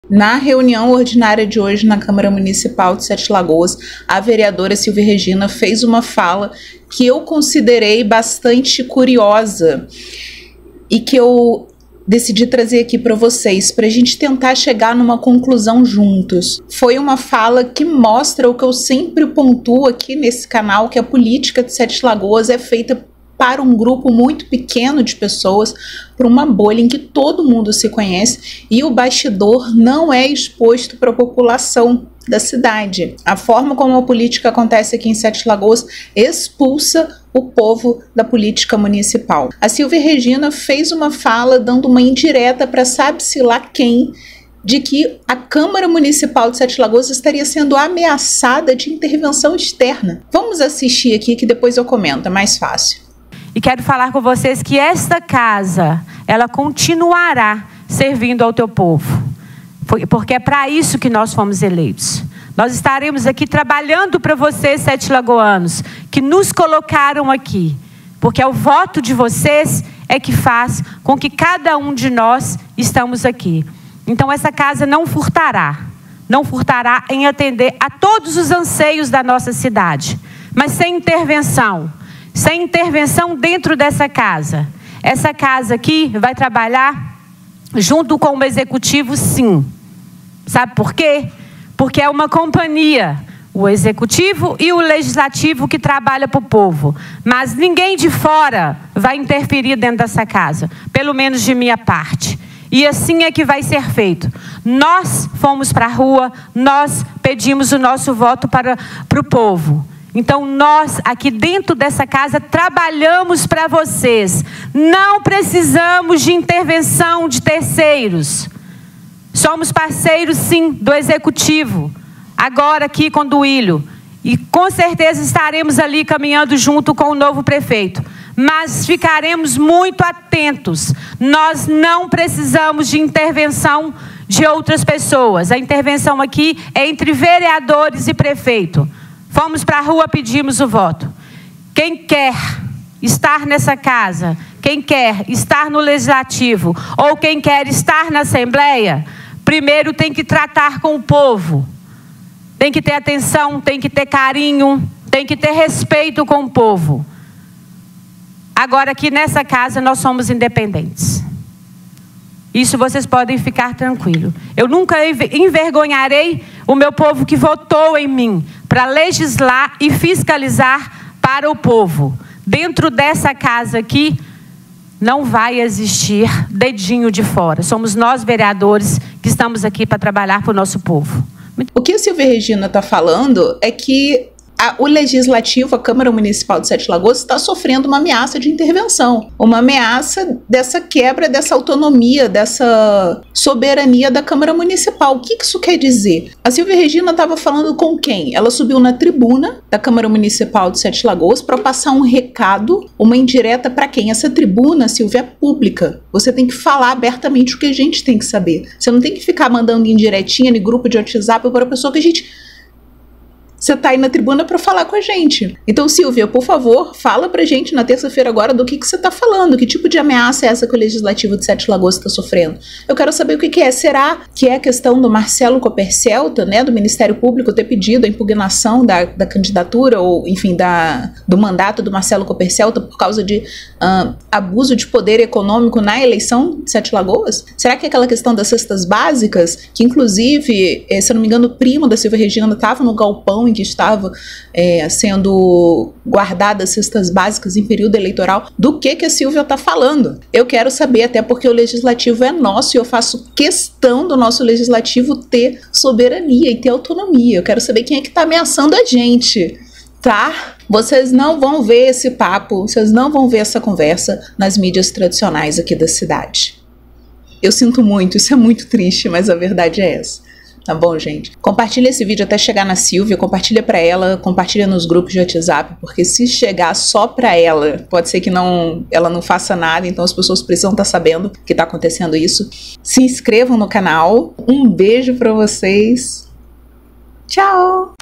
Na reunião ordinária de hoje na Câmara Municipal de Sete Lagoas, a vereadora Silvia Regina fez uma fala que eu considerei bastante curiosa e que eu decidi trazer aqui para vocês, para a gente tentar chegar numa conclusão juntos. Foi uma fala que mostra o que eu sempre pontuo aqui nesse canal, que a política de Sete Lagoas é feita para um grupo muito pequeno de pessoas, para uma bolha em que todo mundo se conhece e o bastidor não é exposto para a população da cidade. A forma como a política acontece aqui em Sete Lagoas expulsa o povo da política municipal. A Silvia Regina fez uma fala dando uma indireta para sabe-se lá quem, de que a Câmara Municipal de Sete Lagoas estaria sendo ameaçada de intervenção externa. Vamos assistir aqui que depois eu comento, é mais fácil. E quero falar com vocês que esta casa, ela continuará servindo ao teu povo. Porque é para isso que nós fomos eleitos. Nós estaremos aqui trabalhando para vocês, sete lagoanos, que nos colocaram aqui. Porque é o voto de vocês é que faz com que cada um de nós estamos aqui. Então essa casa não furtará. Não furtará em atender a todos os anseios da nossa cidade. Mas sem intervenção. Sem intervenção dentro dessa casa. Essa casa aqui vai trabalhar junto com o executivo, sim. Sabe por quê? Porque é uma companhia, o executivo e o legislativo que trabalha para o povo. Mas ninguém de fora vai interferir dentro dessa casa, pelo menos de minha parte. E assim é que vai ser feito. Nós fomos para a rua, nós pedimos o nosso voto para o povo. Então nós aqui dentro dessa casa trabalhamos para vocês. Não precisamos de intervenção de terceiros. Somos parceiros sim do executivo. Agora aqui com o Duílio. E com certeza estaremos ali caminhando junto com o novo prefeito. Mas ficaremos muito atentos. Nós não precisamos de intervenção de outras pessoas. A intervenção aqui é entre vereadores e prefeito. Fomos para a rua, pedimos o voto. Quem quer estar nessa casa, quem quer estar no legislativo, ou quem quer estar na Assembleia, primeiro tem que tratar com o povo. Tem que ter atenção, tem que ter carinho, tem que ter respeito com o povo. Agora aqui nessa casa nós somos independentes. Isso vocês podem ficar tranquilos. Eu nunca envergonharei o meu povo que votou em mim para legislar e fiscalizar para o povo. Dentro dessa casa aqui não vai existir dedinho de fora. Somos nós, vereadores, que estamos aqui para trabalhar para o nosso povo. O que a Silvia Regina está falando é que o Legislativo, a Câmara Municipal de Sete Lagoas, está sofrendo uma ameaça de intervenção. Uma ameaça dessa quebra, dessa autonomia, dessa soberania da Câmara Municipal. O que isso quer dizer? A Silvia Regina estava falando com quem? Ela subiu na tribuna da Câmara Municipal de Sete Lagoas para passar um recado, uma indireta para quem? Essa tribuna, Silvia, é pública. Você tem que falar abertamente o que a gente tem que saber. Você não tem que ficar mandando indiretinha em grupo de WhatsApp para a pessoa que a gente... Você está aí na tribuna para falar com a gente. Então, Silvia, por favor, fala pra gente na terça-feira agora do que você está falando. Que tipo de ameaça é essa que o Legislativo de Sete Lagoas está sofrendo? Eu quero saber o que é. Será que é a questão do Marcelo Copercelta, né, do Ministério Público, ter pedido a impugnação da candidatura ou, enfim, do mandato do Marcelo Copercelta por causa de abuso de poder econômico na eleição de Sete Lagoas? Será que é aquela questão das cestas básicas, que inclusive, se eu não me engano, o primo da Silvia Regina estava no galpão em que estava sendo guardadas cestas básicas em período eleitoral, do que a Silvia está falando? Eu quero saber, até porque o legislativo é nosso e eu faço questão do nosso legislativo ter soberania e ter autonomia. Eu quero saber quem é que está ameaçando a gente, tá? Vocês não vão ver esse papo, vocês não vão ver essa conversa nas mídias tradicionais aqui da cidade. Eu sinto muito, isso é muito triste, mas a verdade é essa. Tá bom, gente? Compartilha esse vídeo até chegar na Silvia, compartilha pra ela, compartilha nos grupos de WhatsApp, porque se chegar só pra ela, pode ser que ela não faça nada, então as pessoas precisam estar sabendo que tá acontecendo isso. Se inscrevam no canal, um beijo pra vocês, tchau!